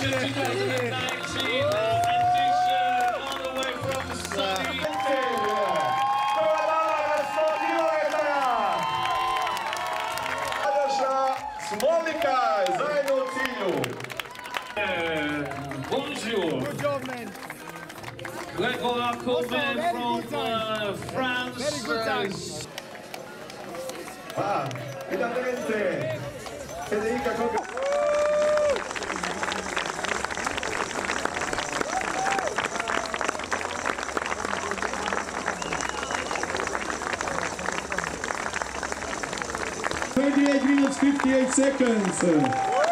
2019 edition all the way from sunny. Smolika zajedno u cilju. Bonjour. Good job, man. Gregor Coleman from France. Very good time. Finalmente Federica Coca. .38 minutes 58 seconds.